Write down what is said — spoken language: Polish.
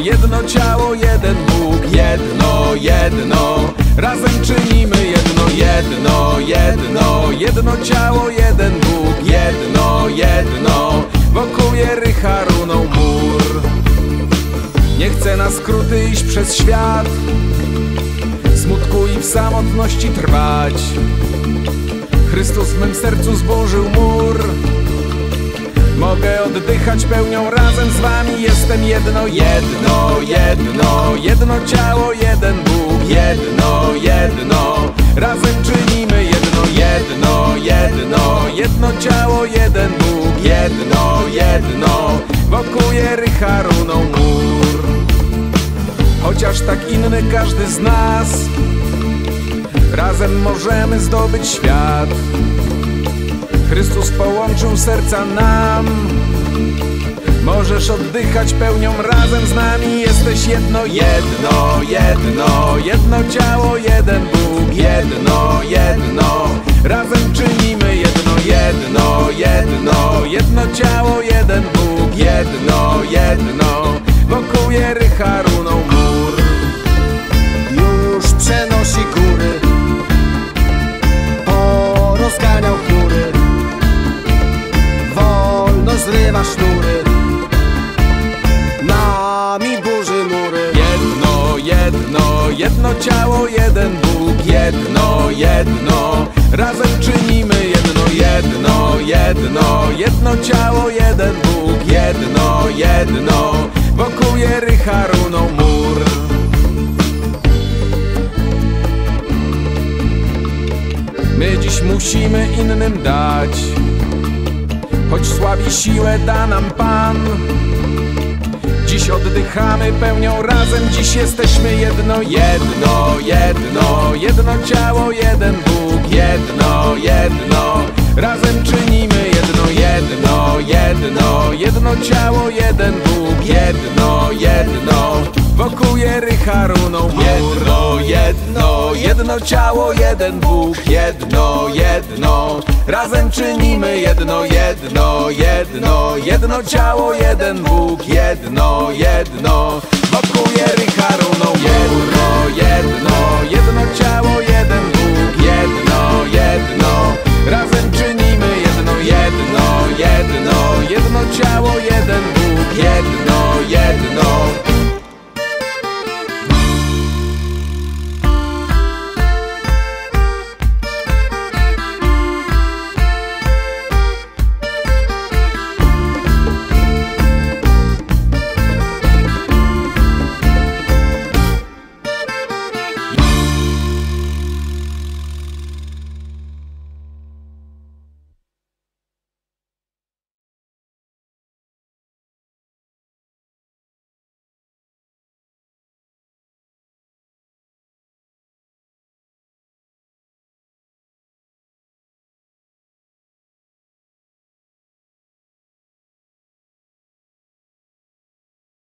jedno ciało, jeden Bóg, jedno, jedno. Razem czynimy jedno, jedno, jedno. Jedno ciało, jeden Bóg, jedno, jedno. Wokół Jericha runął mur. Nie chcę na skróty iść przez świat, w smutku i w samotności trwać. Chrystus w mym sercu zburzył mur. Mogę oddychać pełnią razem z wami. Jestem jedno, jedno, jedno. Jedno ciało, jeden Bóg, jedno, jedno. Razem czynimy jedno, jedno, jedno. Jedno ciało, jeden Bóg, jedno, jedno. Wokół Jericha runął mur. Chociaż tak inny każdy z nas, razem możemy zdobyć świat. Chrystus połączył serca nam. Możesz oddychać pełnią razem z nami. Jesteś jedno, jedno, jedno. Jedno ciało, jeden Bóg, jedno, jedno. Razem czynimy jedno, jedno, jedno. Jedno ciało, jeden Bóg, jedno, jedno. Wokół Jericha runął mur. Już przenosi góry, porozganiał chmury. Wolno zrywa sznury, nami burzy mury. Jedno, jedno, jedno ciało, jeden Bóg, jedno, jedno. Razem czynimy jedno, jedno, jedno. Jedno ciało, jeden Bóg, jedno, jedno. Wokół Jericha runął mur. My dziś musimy innym dać, choć słabi siłę da nam Pan. Dziś oddychamy pełnią razem, dziś jesteśmy jedno, jedno, jedno. Jedno ciało, jeden Bóg, jedno, jedno. Razem czynimy jedno, jedno, jedno. Jedno ciało, jeden Bóg, jedno, jedno. Wokół Jericha runął mur. Jedno, jedno. Jedno ciało, jeden Bóg, jedno, jedno. Razem czynimy jedno, jedno, jedno. Jedno ciało, jeden Bóg, jedno, jedno. Wokół Jericha runął mur.